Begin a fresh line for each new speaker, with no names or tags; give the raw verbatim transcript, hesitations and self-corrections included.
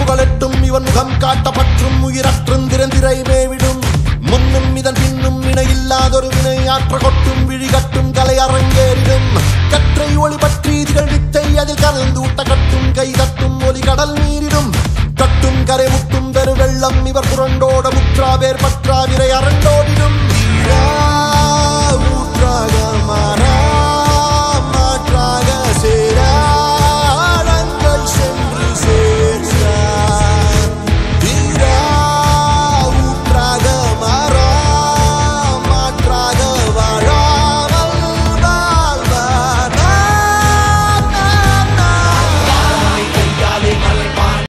புகழட்டும் இவன் முகம் காட்டப்பற்றும் உயிரற்றும் திறந்திரை மேவிடும் முன்னும் இதன் பின்னும் இணையில்லாதொரு வினை ஆற்ற கொட்டும் விழிகட்டும் கலை அரங்கேறிடும்